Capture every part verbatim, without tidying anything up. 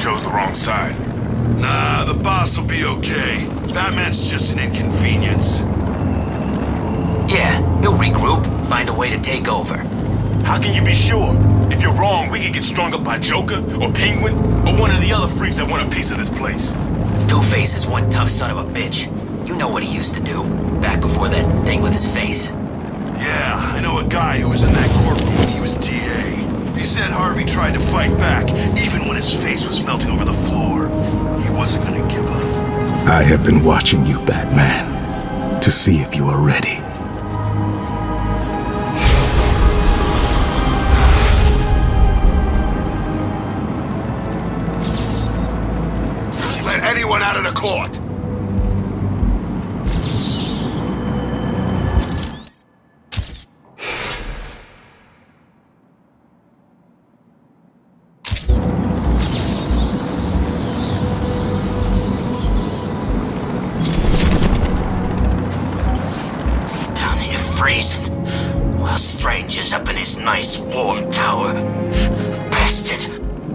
chose the wrong side. Nah, the boss will be okay. Batman's just an inconvenience. Yeah, he'll regroup, find a way to take over. How can you be sure? If you're wrong, we could get strung up by Joker, or Penguin, or one of the other freaks that want a piece of this place. Two-Face is one tough son of a bitch. You know what he used to do, back before that thing with his face. Yeah, I know a guy who was in that courtroom when he was D A. He said Harvey tried to fight back, even when his face was melting over the floor. He wasn't gonna give up. I have been watching you, Batman, to see if you are ready. Let anyone out of the court! Freezing, while strangers up in his nice warm tower. Bastard.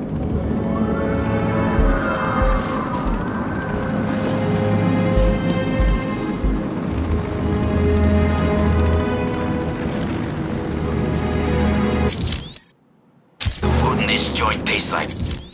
The food in this joint tastes like...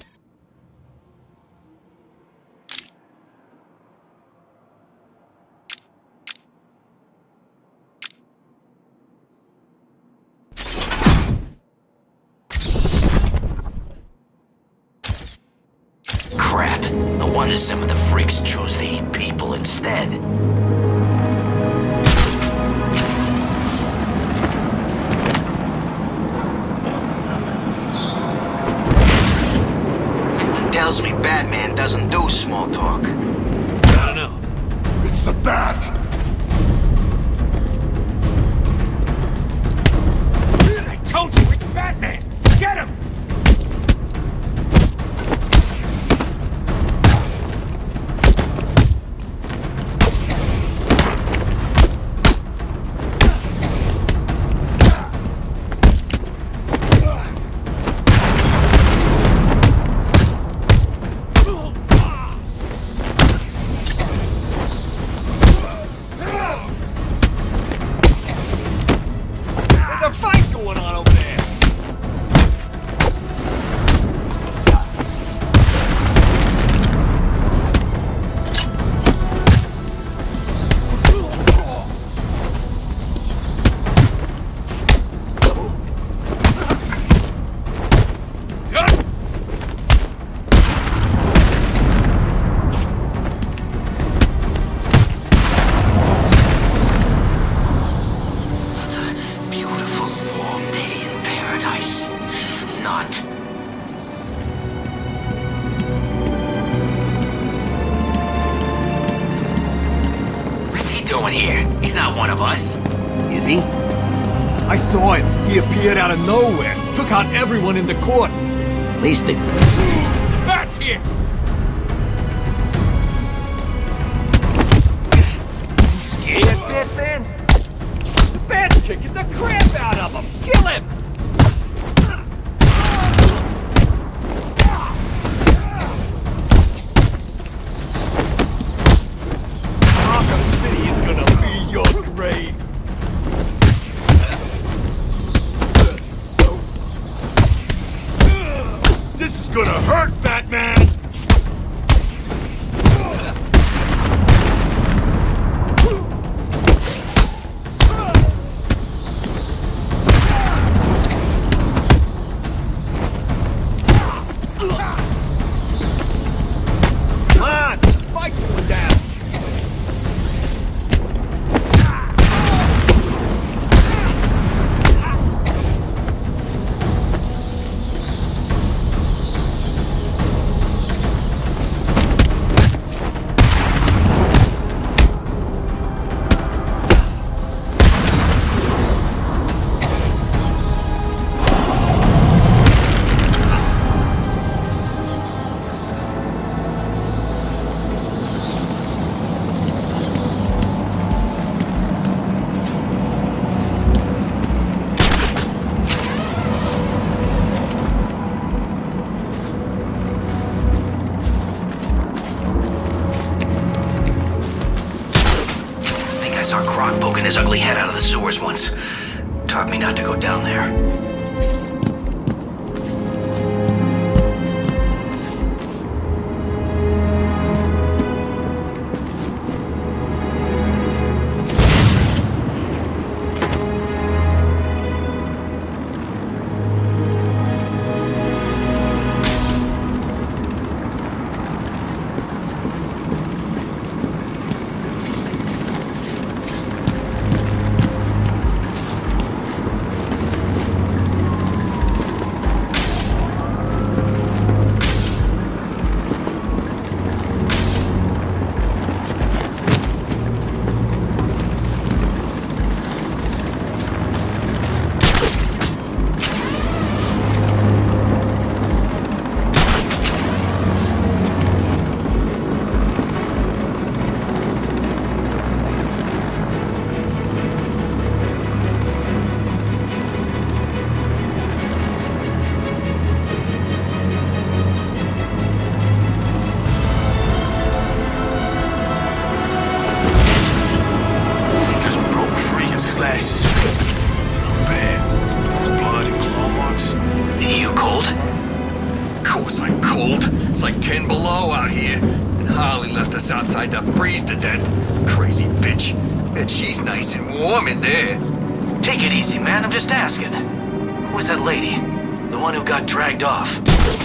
Crap. No wonder some of the freaks choose to eat people instead. Something tells me Batman doesn't do small talk. I don't know. It's the Bat! I told you, it's Batman! Get him! There's a fight going on over there! Doing here? He's not one of us. Is he? I saw him. He appeared out of nowhere. Took out everyone in the court. At least they... The Bat's here! You scared, Batman? The Bat's kicking the crap out of him. Kill him! Arkham City is gonna be your grave. This is gonna hurt, Batman! Come on! Fight with that! Saw Croc poking his ugly head out of the sewers once. Taught me not to go down there. Outside to freeze to death. Crazy bitch. Bet she's nice and warm in there. Take it easy, man. I'm just asking. Who was that lady? The one who got dragged off?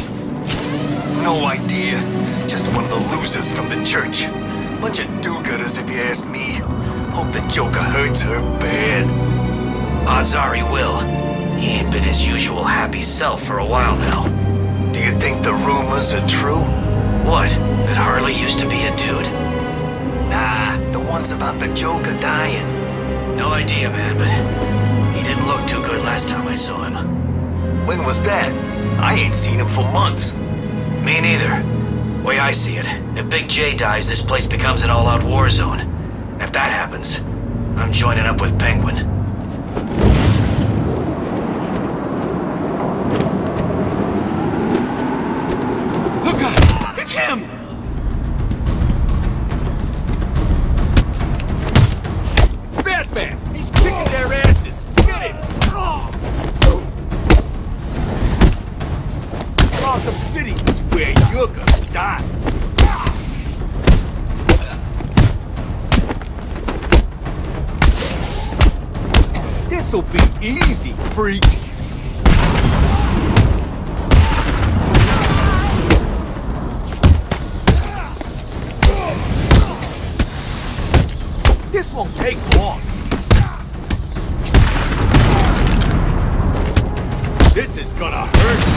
No idea. Just one of the losers from the church. Bunch of do-gooders if you ask me. Hope the Joker hurts her bad. Odds are he will. He ain't been his usual happy self for a while now. Do you think the rumors are true? What? That Harley used to be a dude? Nah, the ones about the Joker dying. No idea, man, but he didn't look too good last time I saw him. When was that? I ain't seen him for months. Me neither. Way I see it, if Big J dies, this place becomes an all-out war zone. If that happens, I'm joining up with Penguin. Look out! It's him! It's Batman! He's kicking their asses! Get him! Gotham City is where you're gonna die. This'll be easy, freak. This won't take long. This is gonna hurt.